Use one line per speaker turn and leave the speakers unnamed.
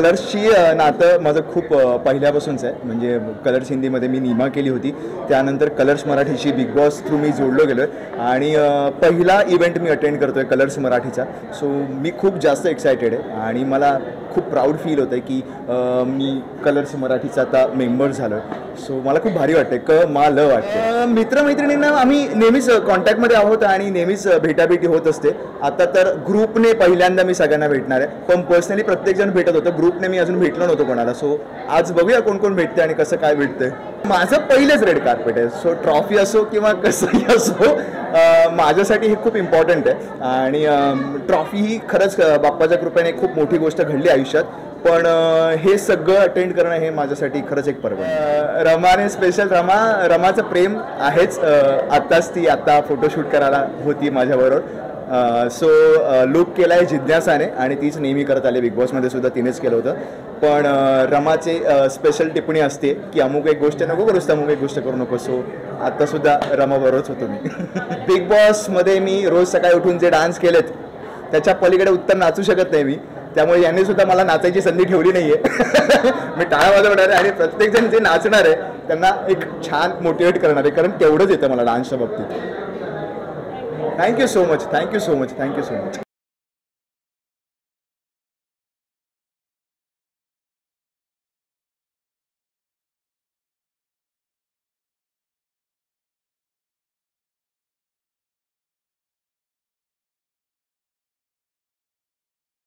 कलर्सची नातं माझं खूप पहिल्यापासूनच आहे. म्हणजे कलर्स हिंदीमध्ये मी निमा केली होती, त्यानंतर कलर्स मराठीची बिग बॉस थ्रू मी जोडलो गेलो आहे आणि पहिला इव्हेंट मी अटेंड करतो आहे कलर्स मराठीचा. सो मी खूप जास्त एक्सायटेड आहे आणि मला खूप प्राऊड फील होतं आहे की मी कलर्स मराठीचा आता मेंबर झालो आहे. सो मला खूप भारी वाटते, मला वाटतं. मित्रमैत्रिणींना आम्ही नेहमीच कॉन्टॅक्टमध्ये आहोत आणि नेहमीच भेटाभेटी होत असते. आता तर ग्रुपने पहिल्यांदा मी सगळ्यांना भेटणार आहे, पण पर्सनली प्रत्येकजण भेटत होतं. ग्रुपने मी अजून भेटलो नव्हतो कोणाला. सो आज बघूया कोण कोण भेटते आणि कसं काय भेटतंय. माझं पहिलेच रेड कार्पेट आहे. सो ट्रॉफी असो किंवा कसंही असो, माझ्यासाठी हे खूप इम्पॉर्टंट आहे आणि ट्रॉफी ही खरंच बाप्पाच्या कृपेने खूप मोठी गोष्ट घडली आयुष्यात. पण हे सगळं अटेंड करणं हे माझ्यासाठी खरंच एक पर्व आहे. रमाने स्पेशल रमाचं प्रेम आहेच. आत्ताच ती फोटोशूट करायला होती माझ्याबरोबर. सो लुक केला आहे जिज्ञासाने आणि तीच नेहमी करत आली. बिग बॉसमध्ये सुद्धा तिनेच केलं होतं. पण रमाचे स्पेशल टिप्पणी असते की अमुक एक गोष्ट नको करूस, अमुक एक गोष्ट करू नको. सो आत्तासुद्धा रमाबरोबरच होतो मी. बिग बॉसमध्ये मी रोज सकाळी उठून जे डान्स केलेत त्याच्या पलीकडे उत्तर नाचू शकत नाही मी. त्यामुळे यांनी सुद्धा मला नाचायची संधी ठेवली नाही आहे. मी टाळा वाजवणार आहे आणि प्रत्येकजण जे नाचणार आहे त्यांना एक छान मोटिवेट करणार आहे, कारण तेवढंच येतं मला डान्सच्या बाबतीत. Thank you so much.